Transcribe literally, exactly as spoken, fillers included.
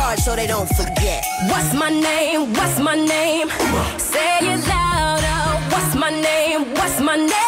hard so they don't forget. What's my name? What's my name? Say it louder. What's my name? What's my name?